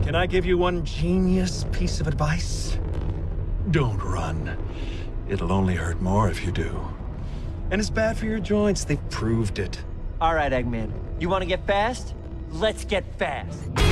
Can I give you one genius piece of advice? Don't run. It'll only hurt more if you do. And it's bad for your joints, they've proved it. All right, Eggman. You want to get fast? Let's get fast.